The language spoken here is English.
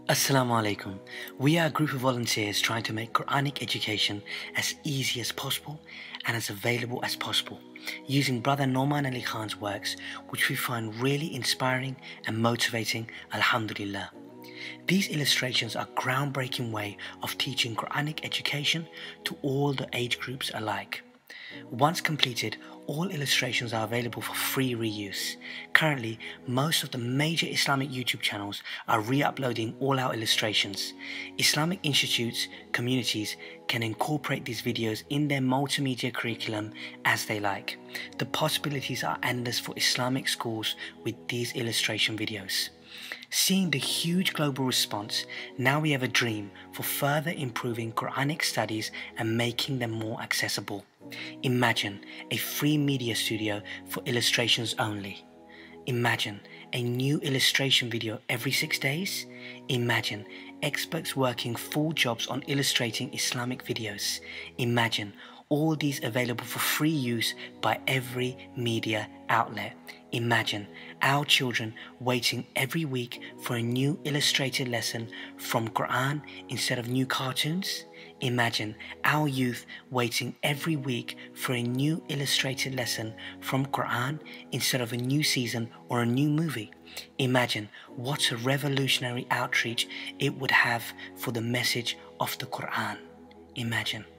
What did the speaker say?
Assalamu alaikum. We are a group of volunteers trying to make Quranic education as easy as possible and as available as possible, using Brother Noman Ali Khan's works, which we find really inspiring and motivating, alhamdulillah. These illustrations are a groundbreaking way of teaching Quranic education to all the age groups alike. Once completed, all illustrations are available for free reuse. Currently, most of the major Islamic YouTube channels are re-uploading all our illustrations. Islamic institutes, communities can incorporate these videos in their multimedia curriculum as they like. The possibilities are endless for Islamic schools with these illustration videos. Seeing the huge global response, now we have a dream for further improving Quranic studies and making them more accessible. Imagine a free media studio for illustrations only. Imagine a new illustration video every 6 days. Imagine experts working full jobs on illustrating Islamic videos. Imagine all these available for free use by every media outlet. Imagine our children waiting every week for a new illustrated lesson from Quran instead of new cartoons. Imagine our youth waiting every week for a new illustrated lesson from Quran instead of a new season or a new movie. Imagine what a revolutionary outreach it would have for the message of the Quran. Imagine.